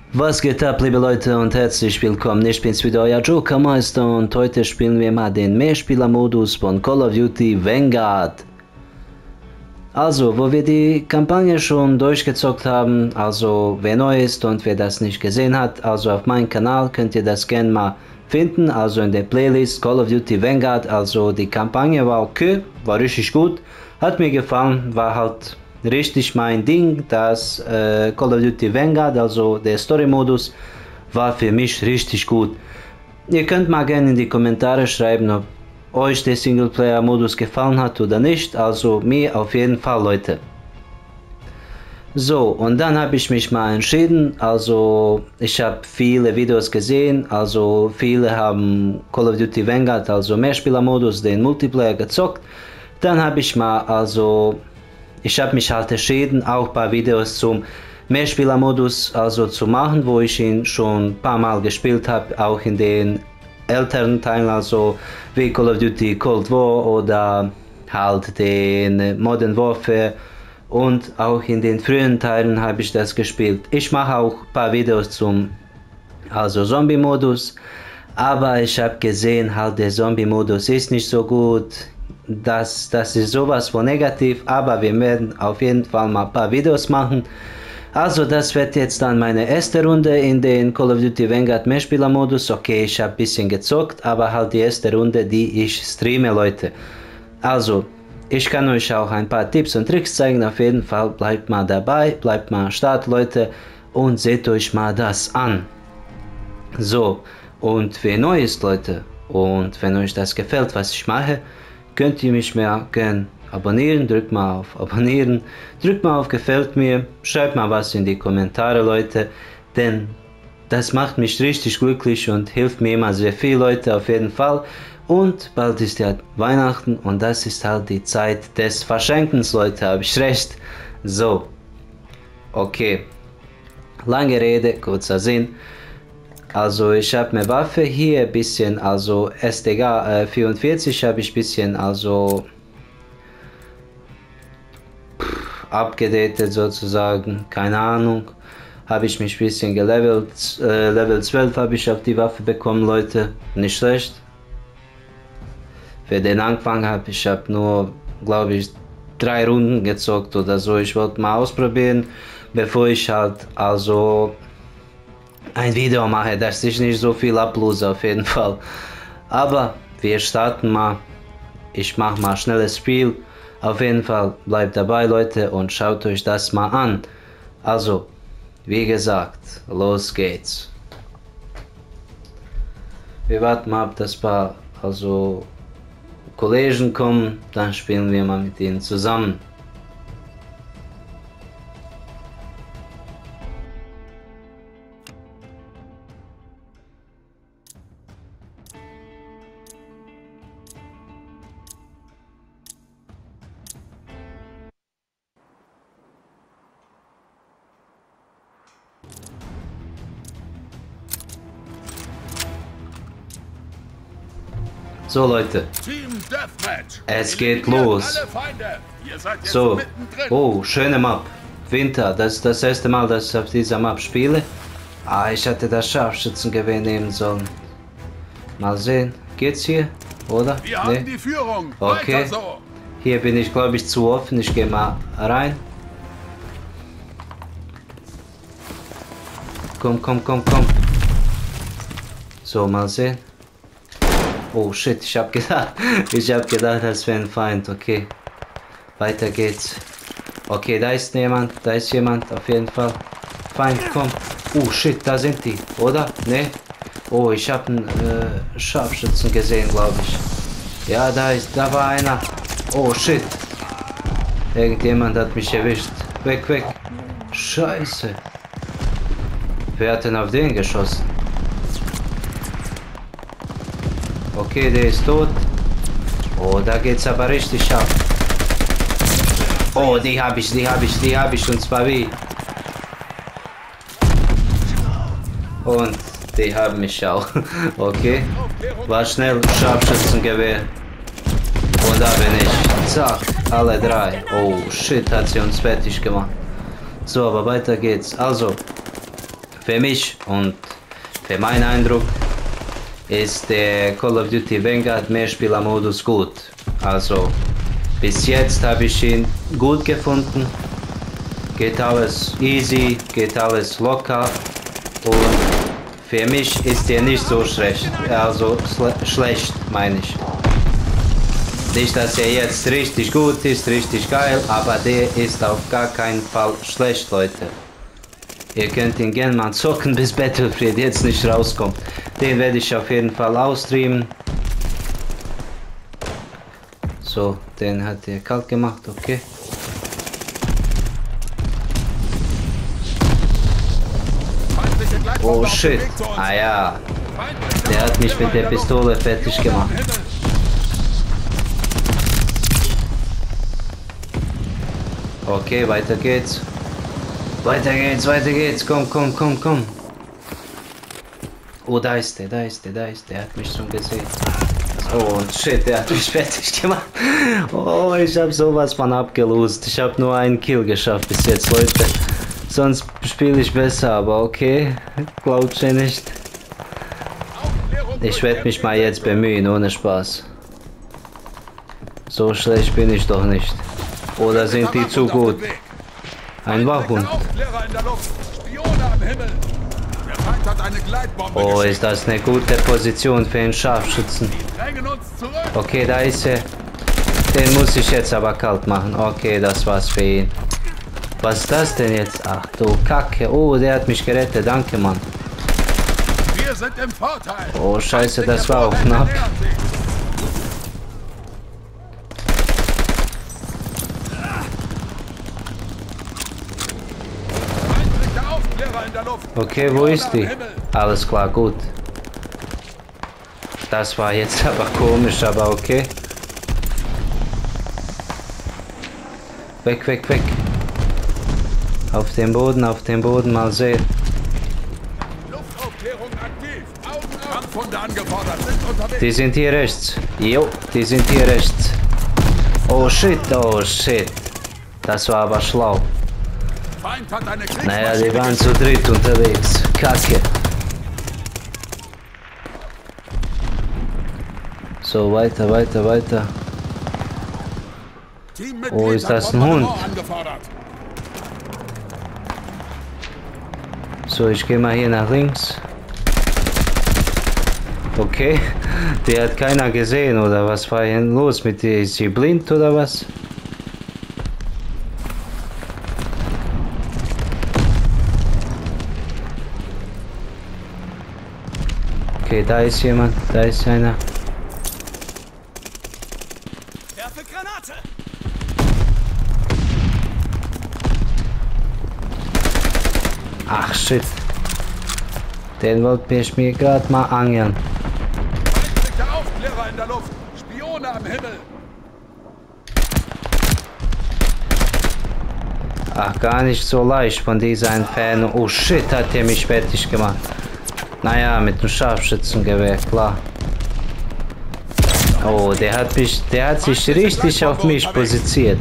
Was geht ab, liebe Leute, und herzlich willkommen. Ich bin's wieder, euer Jokermeister, und heute spielen wir mal den Mehrspieler-Modus von Call of Duty Vanguard. Also, wo wir die Kampagne schon durchgezockt haben, also wer neu ist und wer das nicht gesehen hat, also auf meinem Kanal könnt ihr das gerne mal finden, also in der Playlist Call of Duty Vanguard. Also die Kampagne war okay, war richtig gut, hat mir gefallen, war halt richtig mein Ding. Das Call of Duty Vanguard, also der Story-Modus, war für mich richtig gut. Ihr könnt mal gerne in die Kommentare schreiben, ob euch der Singleplayer-Modus gefallen hat oder nicht. Also mir auf jeden Fall, Leute. So, und dann habe ich mich mal entschieden. Also ich habe viele Videos gesehen, also viele haben Call of Duty Vanguard, also Mehrspieler-Modus, den Multiplayer gezockt. Dann habe ich mal, also ich habe mich halt entschieden, auch ein paar Videos zum Mehrspieler-Modus also zu machen, wo ich ihn schon ein paar Mal gespielt habe, auch in den älteren Teilen, also wie Call of Duty Cold War oder halt den Modern Warfare, und auch in den frühen Teilen habe ich das gespielt. Ich mache auch ein paar Videos zum also Zombie-Modus, aber ich habe gesehen, halt der Zombie-Modus ist nicht so gut. Das ist sowas von negativ, aber wir werden auf jeden Fall mal ein paar Videos machen. Also das wird jetzt dann meine erste Runde in den Call of Duty Vanguard Mehrspieler-Modus. Okay, ich habe ein bisschen gezockt, aber halt die erste Runde, die ich streame, Leute. Also, ich kann euch auch ein paar Tipps und Tricks zeigen. Auf jeden Fall bleibt mal dabei, bleibt mal am Start, Leute, und seht euch mal das an. So, und wer neu ist, Leute, und wenn euch das gefällt, was ich mache, könnt ihr mich mehr gerne abonnieren. Drückt mal auf Abonnieren, drückt mal auf Gefällt mir, schreibt mal was in die Kommentare, Leute, denn das macht mich richtig glücklich und hilft mir immer sehr viel, Leute, auf jeden Fall. Und bald ist ja Weihnachten und das ist halt die Zeit des Verschenkens, Leute, habe ich recht? So, okay, lange Rede, kurzer Sinn. Also ich habe eine Waffe hier, ein bisschen, also STG 44 habe ich ein bisschen, also abgedatet sozusagen, keine Ahnung, habe ich mich ein bisschen gelevelt, Level 12 habe ich auf die Waffe bekommen, Leute, nicht schlecht. Für den Anfang habe ich nur, glaube ich, 3 Runden gezockt oder so. Ich wollte mal ausprobieren, bevor ich halt also ein Video mache, dass ich nicht so viel ablose, auf jeden Fall. Aber wir starten mal. Ich mache mal schnelles Spiel. Auf jeden Fall bleibt dabei, Leute, und schaut euch das mal an. Also, wie gesagt, los geht's. Wir warten mal, ab dass paar also Kollegen kommen, dann spielen wir mal mit ihnen zusammen. So, Leute, es geht los. So, oh, schöne Map. Winter, das ist das erste Mal, dass ich auf dieser Map spiele. Ah, ich hätte das Scharfschützengewehr nehmen sollen. Mal sehen, geht's hier, oder? Wir haben die Führung. Okay, so. Hier bin ich, glaube ich, zu offen. Ich gehe mal rein. Komm, komm, komm, komm. So, mal sehen. Oh shit, ich hab gedacht, das wäre ein Feind. Okay, weiter geht's. Okay, da ist jemand, auf jeden Fall. Feind, komm. Oh shit, da sind die, oder? Ne? Oh, ich habe einen Scharfschützen gesehen, glaube ich. Ja, da war einer. Oh shit. Irgendjemand hat mich erwischt. Weg, weg. Scheiße. Wer hat denn auf den geschossen? Okay, der ist tot. Oh, da geht's aber richtig ab. Oh, die hab ich, und zwar wie. Und die haben mich auch. Okay. War schnell, Scharfschützengewehr. Und da bin ich. Zack, alle 3. Oh shit, hat sie uns fertig gemacht. So, aber weiter geht's. Also, für mich und für meinen Eindruck ist der Call of Duty Vanguard Mehrspielermodus gut. Also bis jetzt habe ich ihn gut gefunden. Geht alles easy, geht alles locker und für mich ist er nicht so schlecht. Also schlecht meine ich. Nicht, dass er jetzt richtig gut ist, richtig geil, aber der ist auf gar keinen Fall schlecht, Leute. Ihr könnt ihn gerne mal zocken, bis Battlefield jetzt nicht rauskommt. Den werde ich auf jeden Fall ausstreamen. So, den hat er kalt gemacht, okay. Oh shit, ah ja, der hat mich mit der Pistole fertig gemacht. Okay, weiter geht's. Weiter geht's, weiter geht's. Komm, komm, komm, komm. Oh, da ist der, da ist der, da ist der. Der hat mich schon gesehen. Oh, shit, der hat mich fertig gemacht. Oh, ich hab sowas von abgelost. Ich hab nur einen Kill geschafft bis jetzt, Leute. Sonst spiele ich besser, aber okay. Glaubt ihr nicht? Ich werde mich mal jetzt bemühen, ohne Spaß. So schlecht bin ich doch nicht. Oder sind die zu gut? Ein Wachhund. Oh, ist das eine gute Position für einen Scharfschützen. Okay, da ist er. Den muss ich jetzt aber kalt machen. Okay, das war's für ihn. Was ist das denn jetzt? Ach du Kacke. Oh, der hat mich gerettet. Danke, Mann. Oh, scheiße, das war auch knapp. Okay, wo ist die? Alles klar, gut. Das war jetzt aber komisch, aber okay. Weg, weg, weg. Auf den Boden, mal sehen. Die sind hier rechts. Jo, die sind hier rechts. Oh shit, oh shit. Das war aber schlau. Naja, die waren zu dritt unterwegs. Kacke. So, weiter, weiter, weiter. Oh, ist das ein Hund? So, ich gehe mal hier nach links. Okay, der hat keiner gesehen, oder was war hier los mit dir? Ist sie blind oder was? Okay, da ist jemand, da ist einer. Werfe Granate! Ach shit. Den wollte ich mir gerade mal angeln. Feindliche Aufklärer in der Luft! Spione am Himmel! Ach, gar nicht so leicht von dieser Entfernung. Oh shit, hat der mich fertig gemacht. Naja, mit dem Scharfschützengewehr, klar. Oh, der hat sich richtig auf mich positioniert.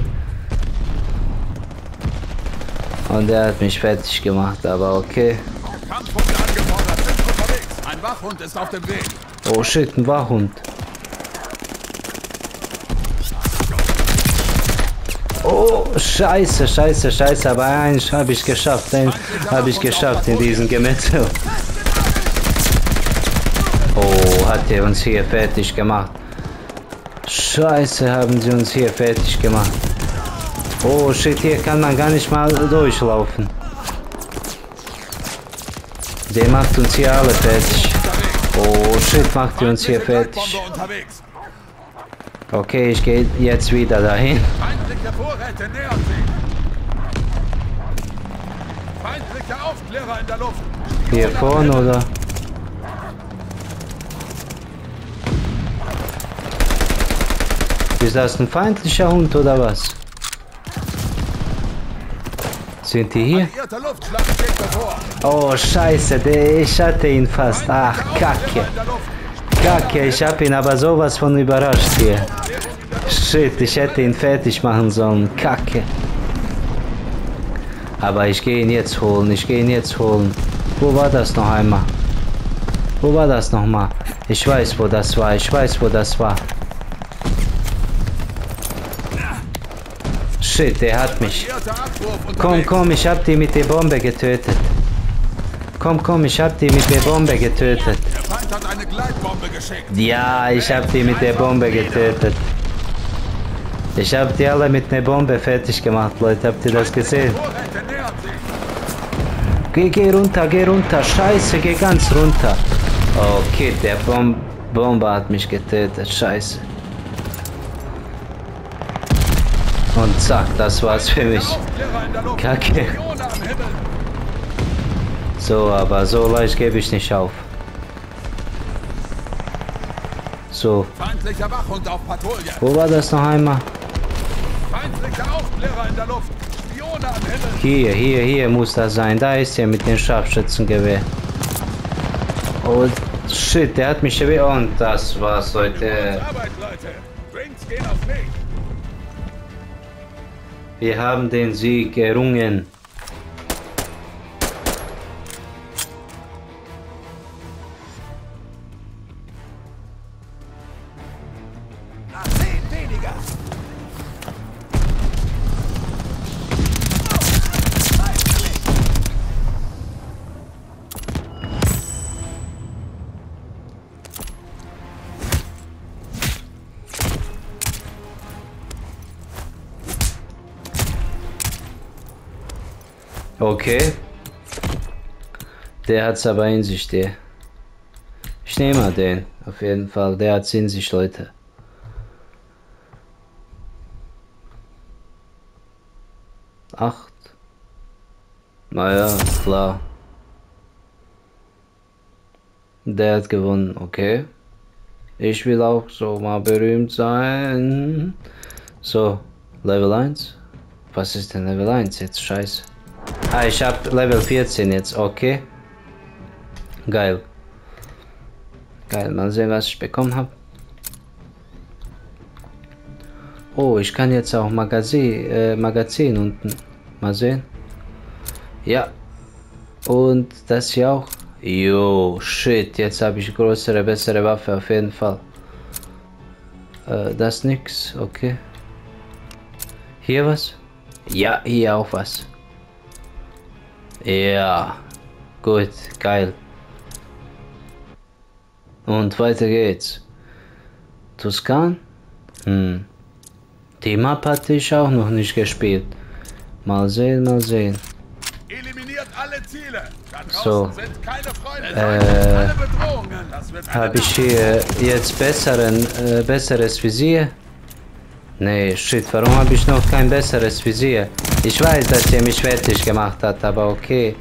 Und der hat mich fertig gemacht, aber okay. Kampfhunde angefordert, sind unterwegs. Ein Wachhund ist auf dem Weg. Oh shit, ein Wachhund. Oh, scheiße, scheiße, scheiße, aber eins habe ich geschafft, den habe ich geschafft in diesem Gemetzel. Oh, hat er uns hier fertig gemacht. Scheiße, haben sie uns hier fertig gemacht. Oh shit, hier kann man gar nicht mal durchlaufen. Der macht uns hier alle fertig. Oh shit, macht er uns hier fertig. Okay, ich gehe jetzt wieder dahin. Feindliche Vorräte nähern sich. Feindliche Aufklärer in der Luft. Hier vorne, oder? Ist das ein feindlicher Hund oder was? Sind die hier? Oh scheiße, ich hatte ihn fast. Ach, Kacke. Kacke, ich habe ihn aber sowas von überrascht hier. Shit, ich hätte ihn fertig machen sollen. Kacke. Aber ich gehe ihn jetzt holen, ich gehe ihn jetzt holen. Wo war das noch einmal? Wo war das nochmal? Ich weiß, wo das war, ich weiß, wo das war. Shit, der hat mich. Komm, komm, ich hab die mit der Bombe getötet. Komm, komm, ich hab die mit der Bombe getötet. Der Feind hat eine Gleitbombe geschickt. Ja, ich hab die mit der Bombe getötet. Ich hab die alle mit der Bombe fertig gemacht, Leute. Habt ihr das gesehen? Vorräte nähern sich. Geh runter. Scheiße, geh ganz runter. Okay, der Bombe hat mich getötet. Scheiße. Und zack, das war's für mich. Aufklärer in der Luft. Kacke. Spione am Himmel. So, aber so leicht gebe ich nicht auf. So, Feindlicher Wachhund auf Patrouille. wo war das noch einmal? Feindlicher Aufklärer in der Luft. Spione am Himmel. Hier muss das sein. Da ist er mit dem Scharfschützengewehr. Oh, shit, der hat mich erwischt. Und das war's, Leute. Arbeit, Leute. Drinks gehen auf mich. Wir haben den Sieg errungen. Na, 10 weniger. Okay. Der hat's aber in sich, der. Ich nehme mal den. Auf jeden Fall. Der hat's in sich, Leute. Acht. Naja, klar. Der hat gewonnen, okay. Ich will auch so mal berühmt sein. So, Level 1. Was ist denn Level 1 jetzt? Scheiße. Ah, ich hab Level 14 jetzt, okay. Geil. Geil, mal sehen, was ich bekommen habe. Oh, ich kann jetzt auch Magazin unten. Mal sehen. Ja. Und das hier auch. Jo, shit, jetzt habe ich größere, bessere Waffe auf jeden Fall. Das nix, okay. Hier was? Ja, hier auch was. Ja, gut, geil. Und weiter geht's. Tuscan? Die Map hatte ich auch noch nicht gespielt. Mal sehen, mal sehen. Eliminiert alle Ziele. Da draußen So. sind keine Freunde. Alle Bedrohungen. Das wird Habe ich hier jetzt besseres Visier? Nee, shit, warum habe ich noch kein besseres Visier? Ich weiß, dass ihr mich fertig gemacht hat, aber okay.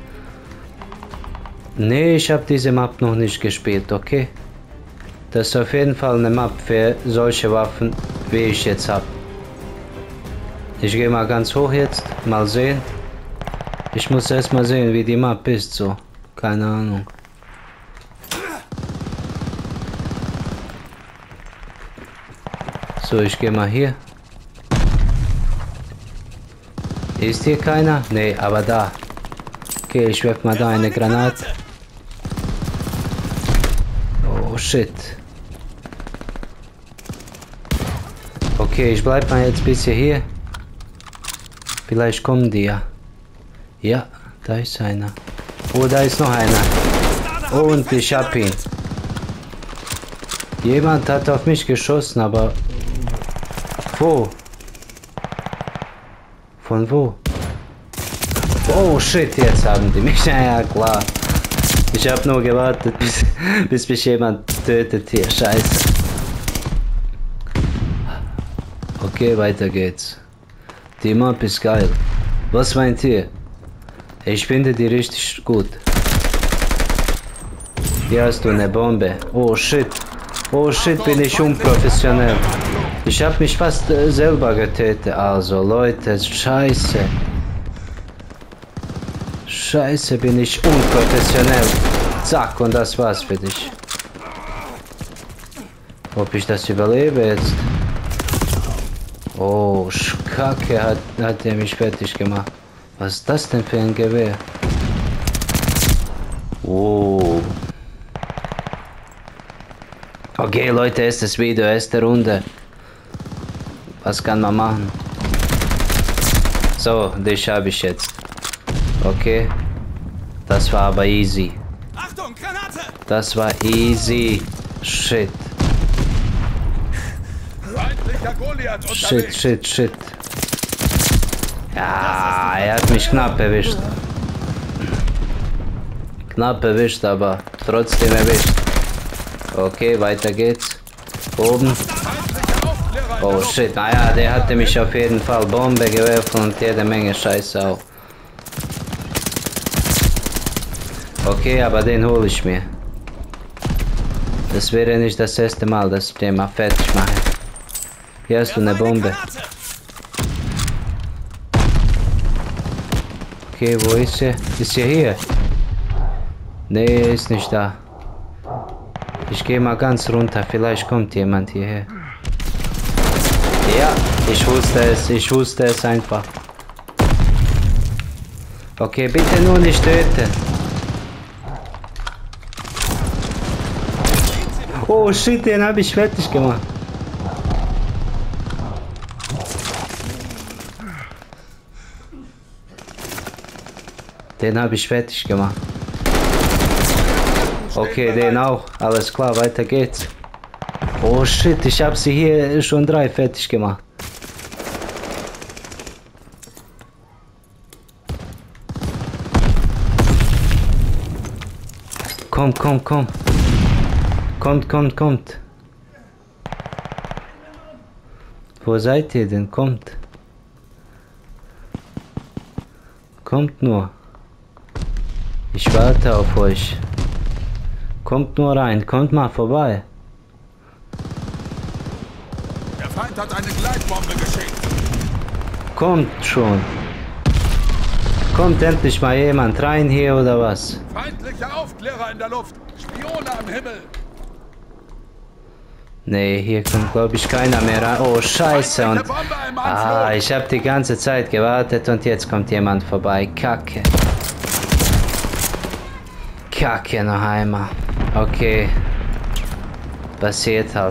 Nee, ich habe diese Map noch nicht gespielt, okay? Das ist auf jeden Fall eine Map für solche Waffen, wie ich jetzt habe. Ich gehe mal ganz hoch jetzt, mal sehen. Ich muss erst mal sehen, wie die Map ist, so. Keine Ahnung. So, ich gehe mal hier. Ist hier keiner? Nee, aber da. Okay, ich werfe mal da eine Granate. Oh shit. Okay, ich bleib mal jetzt ein bisschen hier. Vielleicht kommen die ja. Ja, da ist einer. Oh, da ist noch einer. Und ich hab ihn. Jemand hat auf mich geschossen, aber... Wo? Von wo? Oh shit, jetzt haben die mich. Ja, klar. Ich habe nur gewartet, bis mich jemand tötet hier. Scheiße. Okay, weiter geht's. Die Map ist geil. Was meint ihr? Ich finde die richtig gut. Hier hast du eine Bombe. Oh shit. Oh shit, bin ich unprofessionell. Ich habe mich fast selber getötet. Also Leute, scheiße. Scheiße, bin ich unprofessionell. Zack, und das war's für dich. Ob ich das überlebe jetzt? Oh, Kacke, hat er mich fertig gemacht. Was ist das denn für ein Gewehr? Oh. Okay, Leute, ist das Video, erste Runde. Was kann man machen? So, dich habe ich jetzt. Okay. Das war aber easy. Achtung, Granate! Das war easy. Shit. Feindlicher Goliath unterwegs. Shit. Ja, er hat mich knapp erwischt. Knapp erwischt, aber trotzdem erwischt. Okay, weiter geht's. Oben. Oh shit, naja, der hatte mich auf jeden Fall Bombe geworfen und jede Menge Scheiße auch. Okay, aber den hole ich mir. Das wäre nicht das erste Mal, dass ich den mal fertig mache. Hier hast du eine Bombe. Okay, wo ist sie? Ist sie hier? Nee, ist nicht da. Ich gehe mal ganz runter, vielleicht kommt jemand hierher. Ja, ich wusste es einfach. Okay, bitte nur nicht töten. Oh shit, den habe ich fertig gemacht. Den habe ich fertig gemacht. Okay, den auch. Alles klar, weiter geht's. Oh shit, ich habe sie hier schon 3 fertig gemacht. Komm. Kommt. Wo seid ihr denn? Kommt nur. Ich warte auf euch. Kommt nur rein, kommt mal vorbei. Der Feind hat eine Gleitbombe geschickt. Kommt schon. Kommt endlich mal jemand rein hier oder was? Feindliche Aufklärer in der Luft. Spione am Himmel. Nee, hier kommt glaube ich keiner mehr rein. Oh scheiße. Und ich habe die ganze Zeit gewartet und jetzt kommt jemand vorbei. Kacke noch einmal. Okay. Passiert halt.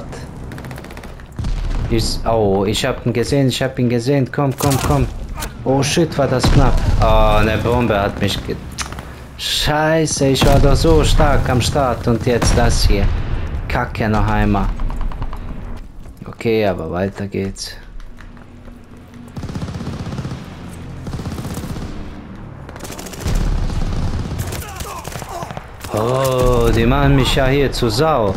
Ich hab ihn gesehen. Komm. Oh shit, war das knapp. Oh, eine Bombe hat mich Scheiße, ich war doch so stark am Start und jetzt das hier. Kacke noch einmal. Okay, aber weiter geht's. Oh, die machen mich ja hier zu Sau.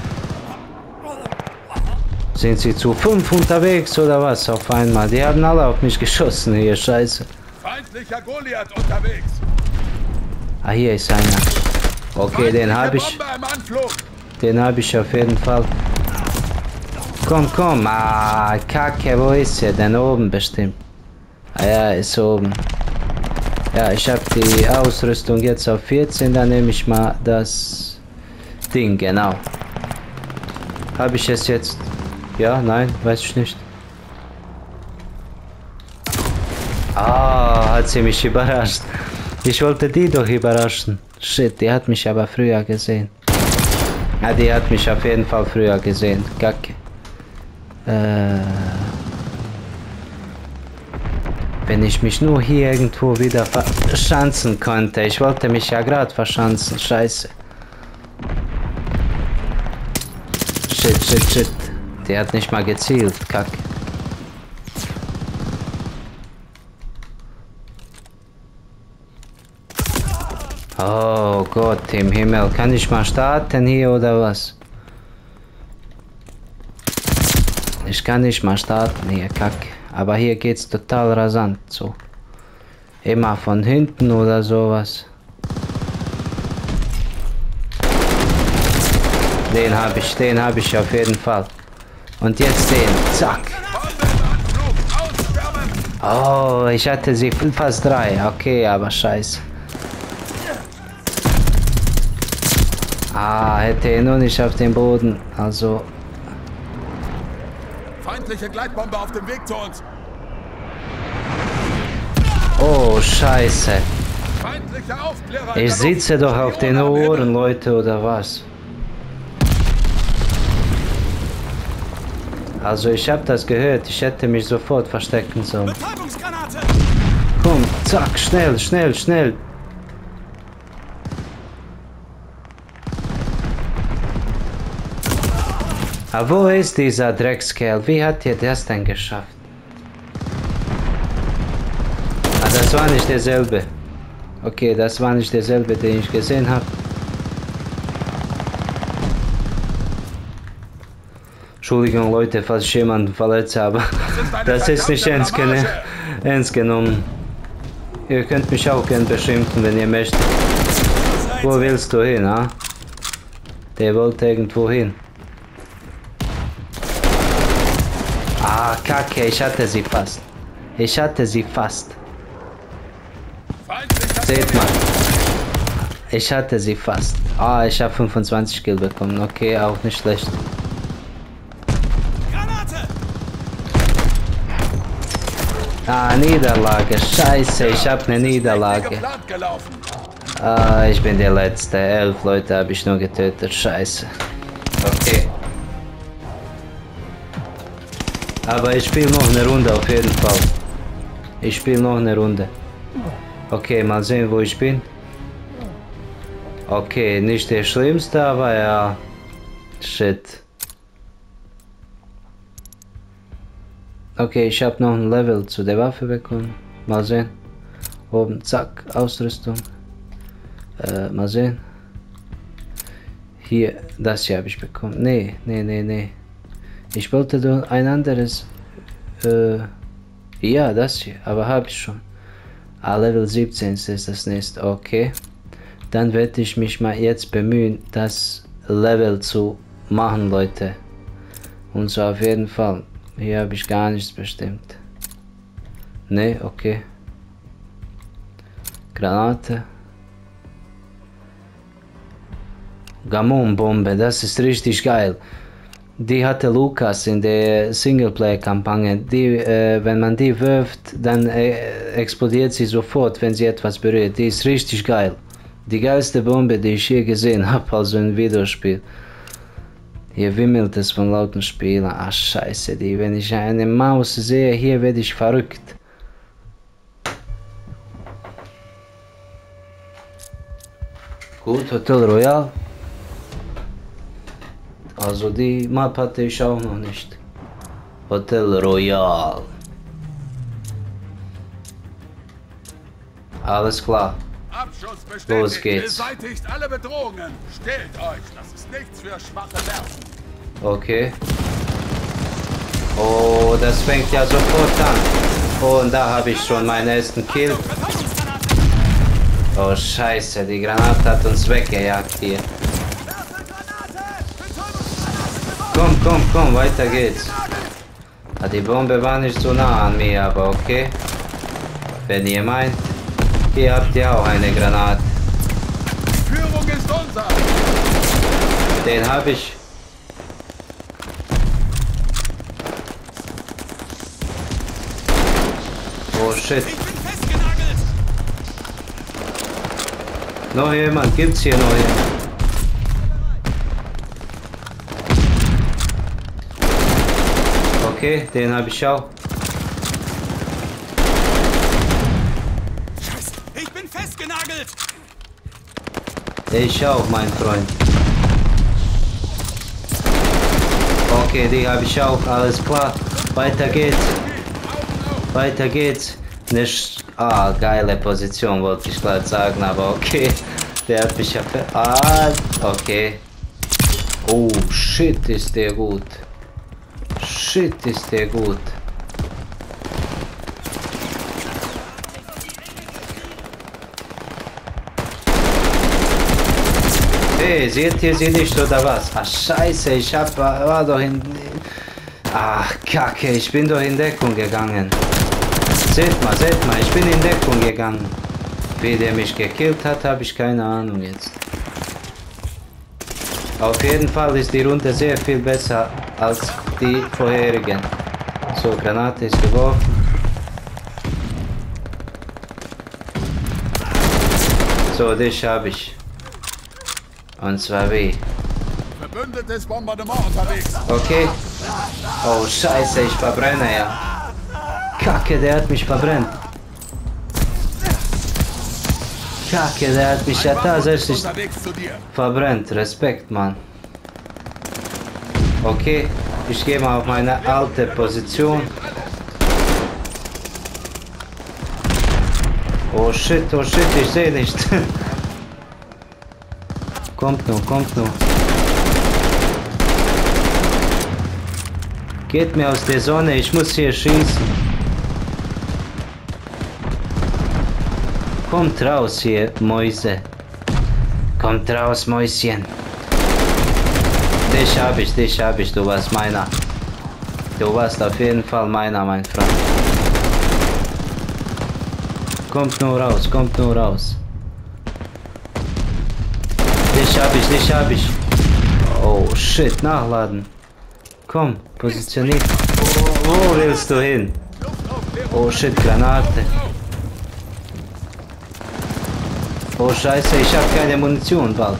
Sind sie zu 5 unterwegs oder was auf einmal? Die haben alle auf mich geschossen hier, scheiße. Feindlicher Goliath unterwegs. Ah, hier ist einer. Okay, den habe ich. Den habe ich auf jeden Fall. Komm. Ah, Kacke, wo ist er denn? Oben bestimmt. Ah ja, ist oben. Ja, ich habe die Ausrüstung jetzt auf 14, dann nehme ich mal das Ding, genau. Habe ich es jetzt? Ja, nein, weiß ich nicht. Ah, hat sie mich überrascht. Ich wollte die doch überraschen. Shit, die hat mich aber früher gesehen. Ja, die hat mich auf jeden Fall früher gesehen. Kacke. Wenn ich mich nur hier irgendwo wieder verschanzen konnte. Ich wollte mich ja gerade verschanzen. Scheiße. Shit. Der hat nicht mal gezielt. Kacke. Oh Gott im Himmel. Kann ich mal starten hier oder was? Ich kann nicht mal starten hier. Kacke. Aber hier geht's total rasant so. Immer von hinten oder sowas. Den habe ich auf jeden Fall. Und jetzt den. Zack. Oh, ich hatte sie fast 3. Okay, aber scheiße. Ah, hätte er nur nicht auf den Boden. Also. Feindliche Gleitbombe auf dem Weg zu uns. Oh Scheiße. Feindlicher Aufklärer in Ich der sitze Luft. doch auf den Spione am Himmel. Ohren, Leute, oder was? Also ich habe das gehört, ich hätte mich sofort verstecken sollen. Betäubungsgranate! Komm, zack, schnell, schnell, schnell. Aber wo ist dieser Dreckskerl? Wie hat er das denn geschafft? Ah, das war nicht derselbe. Okay, das war nicht derselbe, den ich gesehen habe. Entschuldigung, Leute, falls ich jemanden verletzt habe. Das ist nicht ernst genommen. Ihr könnt mich auch gern beschimpfen, wenn ihr möchtet. Wo willst du hin, ha? Der wollte irgendwo hin. Ah, Kacke, ich hatte sie fast. Ich hatte sie fast. Feindlicher Seht mal. Ich hatte sie fast. Ah, ich habe 25 Kill bekommen. Okay, auch nicht schlecht. Granate! Ah, Niederlage. Scheiße, ich habe eine Niederlage. geplant gelaufen. Ah, ich bin der Letzte. 11 Leute habe ich nur getötet. Scheiße. Okay. Aber ich spiele noch eine Runde auf jeden Fall. Ich spiele noch eine Runde. Okay, mal sehen, wo ich bin. Okay, nicht der Schlimmste, aber ja. Shit. Okay, ich habe noch ein Level zu der Waffe bekommen. Mal sehen. Oben, zack, Ausrüstung. Mal sehen. Hier, das hier habe ich bekommen. Nee. Ich wollte doch ein anderes. Ja, das hier, aber habe ich schon. Ah, Level 17 ist das nächste. Okay. Dann werde ich mich mal jetzt bemühen, das Level zu machen, Leute. Und so auf jeden Fall. Hier habe ich gar nichts bestimmt. Nee, okay. Granate. Gamon-Bombe, das ist richtig geil. Die hatte Lukas in der Singleplayer-Kampagne. Die, wenn man die wirft, dann explodiert sie sofort, wenn sie etwas berührt. Die ist richtig geil. Die geilste Bombe, die ich je gesehen habe, also in Videospiel. Hier wimmelt es von lauten Spielern. Ach scheiße, die, wenn ich eine Maus sehe, hier werde ich verrückt. Gut, Hotel Royal. Also die Map hatte ich auch noch nicht. Hotel Royal. Alles klar. Abschuss bestätigt. Los geht's. Beseitigt alle Bedrohungen. Stellt euch, das ist nichts für schwache Nerven. Okay. Oh, das fängt ja sofort an. Oh, und da habe ich schon meinen ersten Kill. Betäubungsgranate! Oh scheiße, die Granate hat uns weggejagt hier. Komm, weiter geht's. Ah, die Bombe war nicht so nah an mir, aber okay. Wenn ihr meint, hier habt ihr auch eine Granate. Führung ist unser. Den habe ich. Oh shit. Ich bin festgenagelt! Noch jemand? Gibt's hier noch jemand? Okay, den habe ich auch. Scheiße! Ich bin festgenagelt! Ich auch, mein Freund. Okay, die habe ich auch. Alles klar. Weiter geht's. Weiter geht's. Nicht. Ah, geile Position, wollte ich gerade sagen, aber okay. Der hat mich ja. Ah, okay. Oh, shit, ist der gut. Shit, ist der gut. Hey, seht ihr sie nicht oder was? Ach, scheiße, ich war doch in... Ach, Kacke, ich bin doch in Deckung gegangen. Seht mal, ich bin in Deckung gegangen. Wie der mich gekillt hat, habe ich keine Ahnung jetzt. Auf jeden Fall ist die Runde sehr viel besser als die vorherigen. So, Granate ist geworfen. So, dich habe ich. Und zwar wie? Verbündetes Bombardement unterwegs. Okay. Oh, scheiße, ich verbrenne ja. Kacke, der hat mich verbrennt. Kacke, der hat mich ja tatsächlich Unterwegs zu dir. verbrennt. Respekt, Mann. Okay, ich gehe mal auf meine alte Position. Oh shit, ich sehe nicht. Kommt nur, kommt nur. Geht mir aus der Sonne, ich muss hier schießen. Kommt raus hier, Mäuse. Kommt raus, Mäuschen. Dich hab ich, du warst meiner. Du warst auf jeden Fall meiner, mein Freund. Kommt nur raus, kommt nur raus. Dich hab ich. Oh shit, nachladen. Komm, positioniert. Wo willst du hin? Oh shit, Granate. Oh scheiße, ich habe keine Munition bald.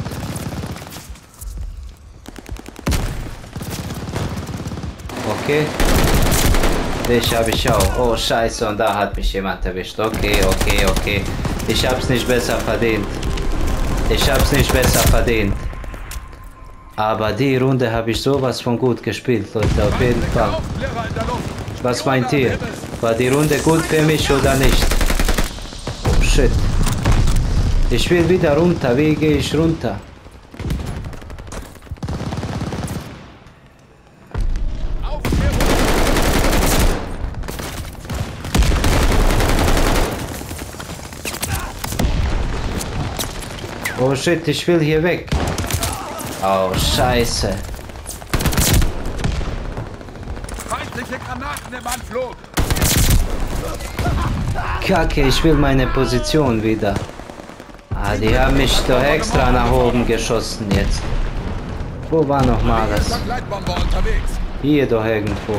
Okay. Dich habe ich auch. Oh scheiße, und da hat mich jemand erwischt. Okay. Ich hab's nicht besser verdient. Aber die Runde habe ich sowas von gut gespielt, Leute, auf jeden Fall. Aufklärer in der Luft. Was meint ihr? War die Runde gut für mich oder nicht? Oh shit. Ich will wieder runter. Wie gehe ich runter? Oh shit, ich will hier weg. Oh scheiße. Feindliche Granaten im Anflug. Kacke, ich will meine Position wieder. Ah, die haben mich doch extra nach oben geschossen jetzt. Wo war noch mal das? Gleitbomber unterwegs. Hier doch irgendwo.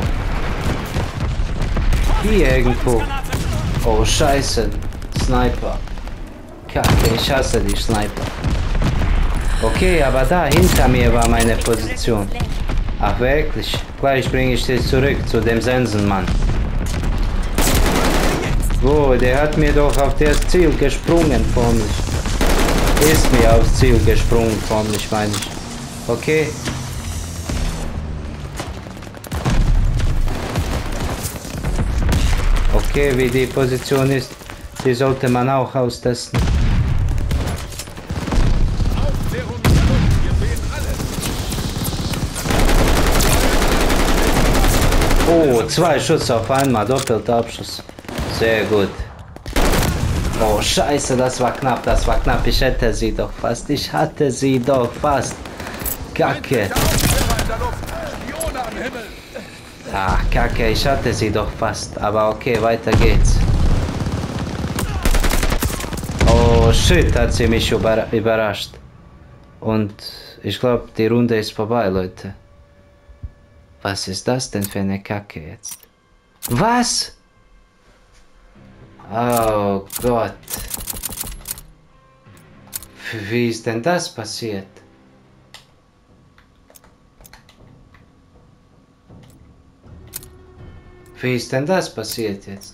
Hier irgendwo. Oh scheiße. Sniper. Kacke, ich hasse die Sniper. Okay, aber da hinter mir war meine Position. Ach wirklich? Gleich bringe ich dich zurück zu dem Sensenmann. Wo, der hat mir doch auf das Ziel gesprungen, förmlich. Ist mir aufs Ziel gesprungen, förmlich, meine ich. Okay. Okay, wie die Position ist, die sollte man auch austesten. Aufklärung in der Luft. Wir sehen alles. Oh, 2 Schuss auf einmal, doppelter Abschuss. Sehr gut. Oh, scheiße, das war knapp. Ich hatte sie doch fast. Kacke. Aufklärer in der Luft. Spione am Himmel. Ah, Kacke, ich hatte sie doch fast. Aber okay, weiter geht's. Oh, shit, hat sie mich überrascht. Und ich glaube, die Runde ist vorbei, Leute. Was ist das denn für eine Kacke jetzt? Was? Oh Gott. Wie ist denn das passiert? Wie ist denn das passiert jetzt?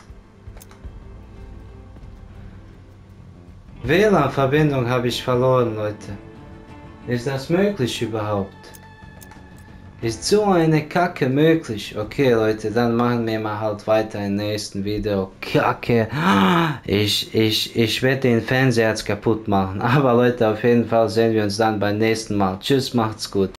WLAN-Verbindung habe ich verloren, Leute. Ist das möglich überhaupt? Ist so eine Kacke möglich? Okay, Leute, dann machen wir mal halt weiter im nächsten Video. Kacke. Ich werde den Fernseher jetzt kaputt machen. Aber Leute, auf jeden Fall sehen wir uns dann beim nächsten Mal. Tschüss, macht's gut.